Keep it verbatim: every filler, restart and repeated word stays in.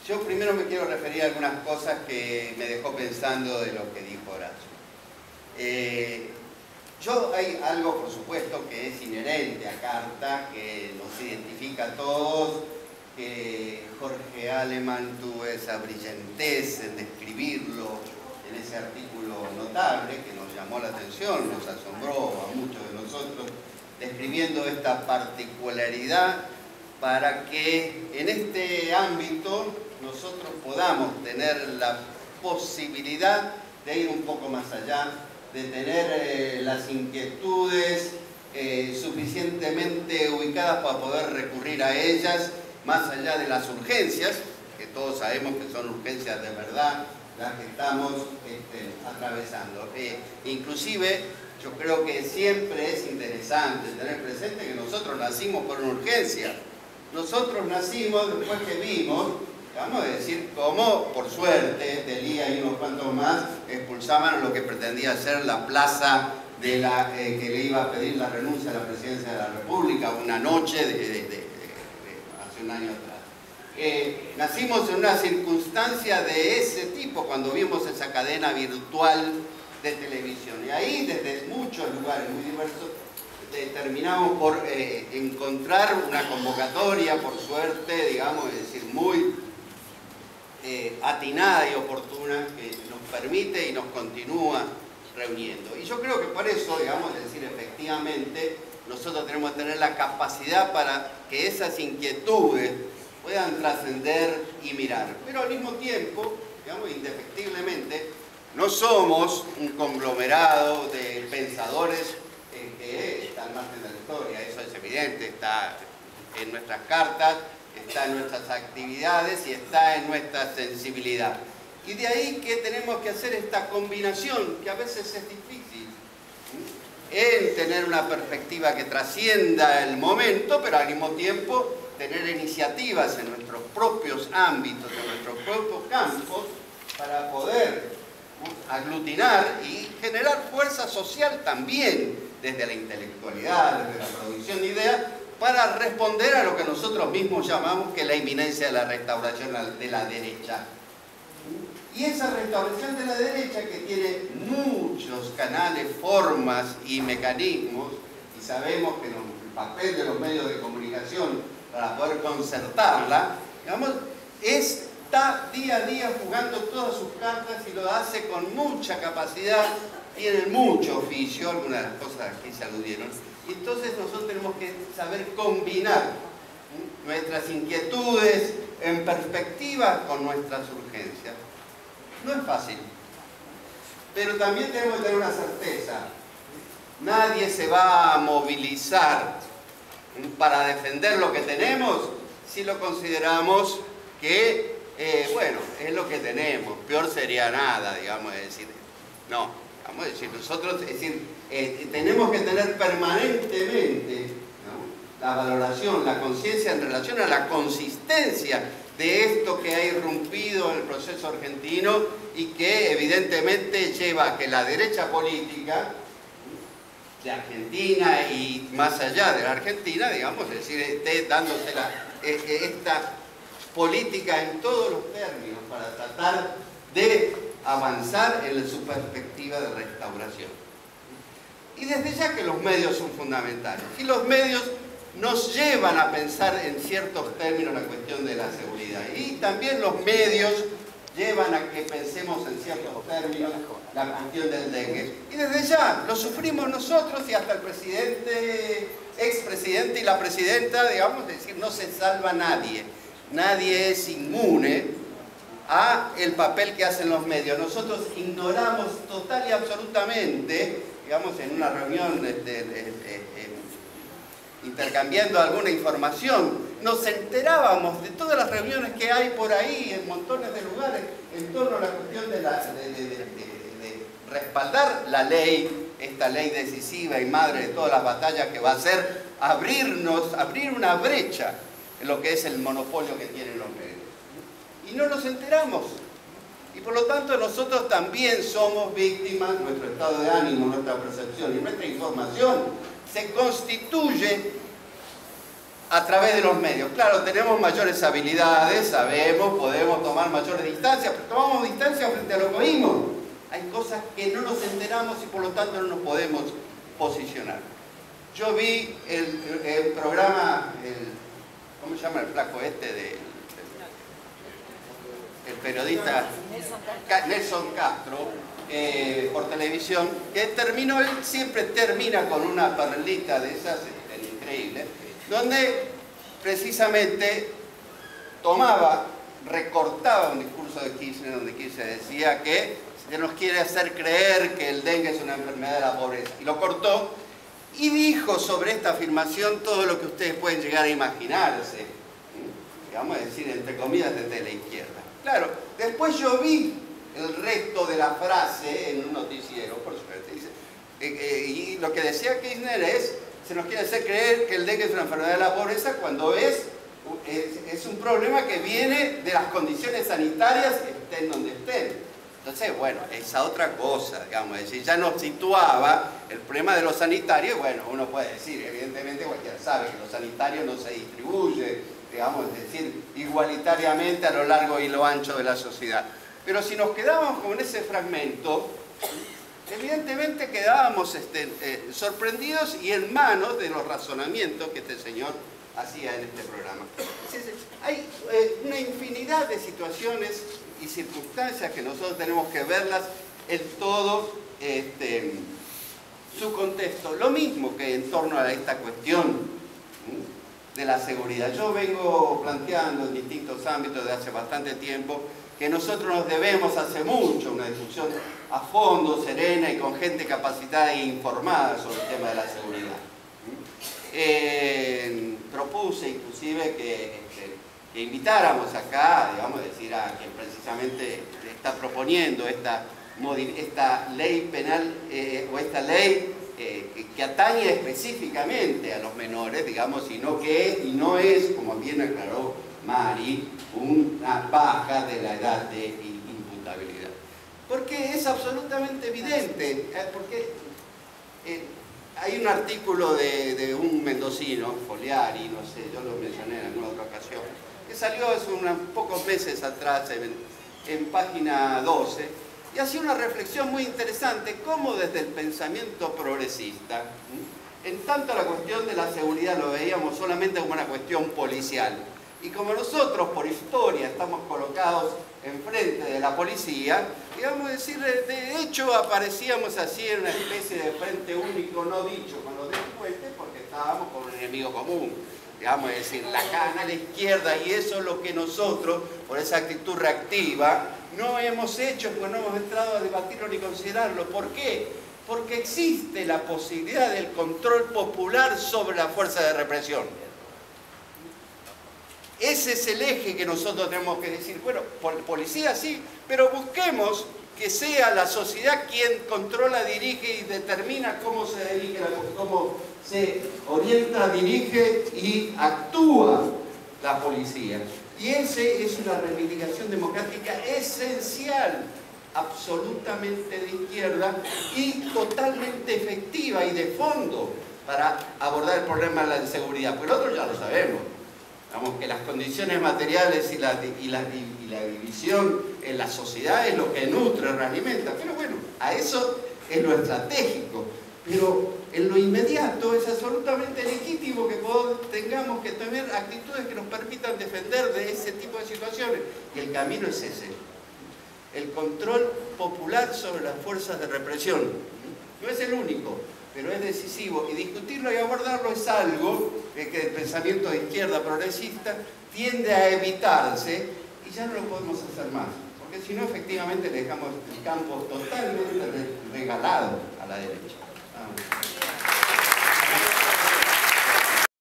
Yo primero me quiero referir a algunas cosas que me dejó pensando de lo que dijo Horacio. Eh, yo hay algo, por supuesto, que es inherente a Carta, que nos identifica a todos, que Jorge Alemann tuvo esa brillantez en describirlo en ese artículo notable que nos llamó la atención, nos asombró a muchos de nosotros, describiendo esta particularidad para que en este ámbito nosotros podamos tener la posibilidad de ir un poco más allá, de tener eh, las inquietudes eh, suficientemente ubicadas para poder recurrir a ellas, más allá de las urgencias, que todos sabemos que son urgencias de verdad, las que estamos este, atravesando. Eh, inclusive, yo creo que siempre es interesante tener presente que nosotros nacimos por una urgencia. Nosotros nacimos después que vimos, vamos a decir, cómo, por suerte, Delía y unos cuantos más expulsaban lo que pretendía ser la plaza de la, eh, que le iba a pedir la renuncia a la presidencia de la República una noche de, de, de, de, de hace un año atrás. Eh, nacimos en una circunstancia de ese tipo cuando vimos esa cadena virtual de televisión. Y ahí, desde muchos lugares muy diversos, eh, terminamos por eh, encontrar una convocatoria, por suerte, digamos, es decir, muy eh, atinada y oportuna, que nos permite y nos continúa reuniendo. Y yo creo que por eso, digamos, es decir, efectivamente, nosotros tenemos que tener la capacidad para que esas inquietudes puedan trascender y mirar. Pero al mismo tiempo, digamos, indefectiblemente, no somos un conglomerado de pensadores eh, que están al margen de la historia. Eso es evidente, está en nuestras cartas, está en nuestras actividades y está en nuestra sensibilidad. Y de ahí que tenemos que hacer esta combinación, que a veces es difícil, en tener una perspectiva que trascienda el momento, pero al mismo tiempo tener iniciativas en nuestros propios ámbitos, en nuestros propios campos, para poder aglutinar y generar fuerza social también desde la intelectualidad, desde la producción de ideas, para responder a lo que nosotros mismos llamamos que la inminencia de la restauración de la derecha. Y esa restauración de la derecha, que tiene muchos canales, formas y mecanismos, y sabemos que el papel de los medios de comunicación para poder concertarla, digamos, está día a día jugando todas sus cartas y lo hace con mucha capacidad, tiene mucho oficio, algunas de las cosas que se aludieron. Y entonces nosotros tenemos que saber combinar nuestras inquietudes en perspectiva con nuestras urgencias. No es fácil, pero también tenemos que tener una certeza. Nadie se va a movilizar para defender lo que tenemos si lo consideramos que, eh, bueno, es lo que tenemos, peor sería nada, digamos, es decir, no, vamos a decir, nosotros, es decir, eh, tenemos que tener permanentemente, ¿no?, la valoración, la conciencia en relación a la consistencia de esto que ha irrumpido en el proceso argentino y que evidentemente lleva a que la derecha política de Argentina y más allá de la Argentina, digamos, es decir, esté dándose la, esta política en todos los términos para tratar de avanzar en su perspectiva de restauración. Y desde ya que los medios son fundamentales, y los medios nos llevan a pensar en ciertos términos la cuestión de la seguridad, y también los medios llevan a que pensemos en ciertos términos la cuestión del dengue. Y desde ya lo sufrimos nosotros y hasta el presidente, expresidente y la presidenta, digamos, es decir, no se salva nadie. Nadie es inmune a el papel que hacen los medios. Nosotros ignoramos total y absolutamente, digamos, en una reunión de, de, de, de, intercambiando alguna información, nos enterábamos de todas las reuniones que hay por ahí en montones de lugares en torno a la cuestión de, la, de, de, de, de, de respaldar la ley, esta ley decisiva y madre de todas las batallas que va a ser abrirnos, abrir una brecha en lo que es el monopolio que tienen los medios. Y no nos enteramos. Y por lo tanto nosotros también somos víctimas, nuestro estado de ánimo, nuestra percepción y nuestra información se constituye a través de los medios. Claro, tenemos mayores habilidades, sabemos, podemos tomar mayores distancias, pero tomamos distancia frente a lo que oímos. Hay cosas que no nos enteramos y por lo tanto no nos podemos posicionar. Yo vi el, el, el programa, el, ¿cómo se llama el flaco este? De, el, el periodista Nelson Castro, eh, por televisión, que terminó, él siempre termina con una perlita de esas, es increíble, donde precisamente tomaba, recortaba un discurso de Kirchner, donde Kirchner decía que se nos quiere hacer creer que el dengue es una enfermedad de la pobreza, y lo cortó, y dijo sobre esta afirmación todo lo que ustedes pueden llegar a imaginarse, vamos a decir, entre comillas, desde la izquierda. Claro, después yo vi el resto de la frase en un noticiero, por suerte, dice, eh, eh, y lo que decía Kirchner es, se nos quiere hacer creer que el dengue es una enfermedad de la pobreza cuando es, es, es un problema que viene de las condiciones sanitarias, estén donde estén. Entonces, bueno, esa otra cosa, digamos, es decir, ya nos situaba el problema de los sanitarios, bueno, uno puede decir, evidentemente cualquiera sabe que los sanitarios no se distribuyen, digamos, es decir, igualitariamente a lo largo y lo ancho de la sociedad. Pero si nos quedábamos con ese fragmento, evidentemente quedábamos este, eh, sorprendidos y en manos de los razonamientos que este señor hacía en este programa. Hay eh, una infinidad de situaciones y circunstancias que nosotros tenemos que verlas en todo este, su contexto. Lo mismo que en torno a esta cuestión de la seguridad. Yo vengo planteando en distintos ámbitos de hace bastante tiempo que nosotros nos debemos hace mucho una discusión a fondo, serena y con gente capacitada e informada sobre el tema de la seguridad. Eh, propuse inclusive que, que, que invitáramos acá, digamos, decir a quien precisamente está proponiendo esta, esta ley penal eh, o esta ley eh, que, que atañe específicamente a los menores, digamos, y no, que, y no es, como bien aclaró Mari, una baja de la edad de imputabilidad. Porque es absolutamente evidente, porque eh, hay un artículo de, de un mendocino, Foliari, no sé, yo lo mencioné en alguna otra ocasión, que salió hace unos pocos meses atrás en, en página doce, y hacía una reflexión muy interesante, cómo desde el pensamiento progresista, en tanto la cuestión de la seguridad lo veíamos solamente como una cuestión policial, y como nosotros por historia estamos colocados enfrente de la policía, digamos decir, de hecho aparecíamos así en una especie de frente único no dicho con los delincuentes porque estábamos con un enemigo común, digamos, es decir, la cana a la izquierda, y eso es lo que nosotros, por esa actitud reactiva, no hemos hecho, porque no hemos entrado a debatirlo ni considerarlo. ¿Por qué? Porque existe la posibilidad del control popular sobre la fuerza de represión. Ese es el eje que nosotros tenemos que decir, bueno, policía sí, pero busquemos que sea la sociedad quien controla, dirige y determina cómo se dirige, cómo se orienta, dirige y actúa la policía. Y esa es una reivindicación democrática esencial, absolutamente de izquierda y totalmente efectiva y de fondo para abordar el problema de la inseguridad. Pero otro ya lo sabemos. Digamos que las condiciones materiales y la, y, la, y la división en la sociedad es lo que nutre, realimenta. Pero bueno, a eso es lo estratégico. Pero en lo inmediato es absolutamente legítimo que tengamos que tener actitudes que nos permitan defender de ese tipo de situaciones. Y el camino es ese. El control popular sobre las fuerzas de represión. No es el único, pero es decisivo, y discutirlo y abordarlo es algo que el pensamiento de izquierda progresista tiende a evitarse, y ya no lo podemos hacer más, porque si no efectivamente le dejamos el campo totalmente regalado a la derecha.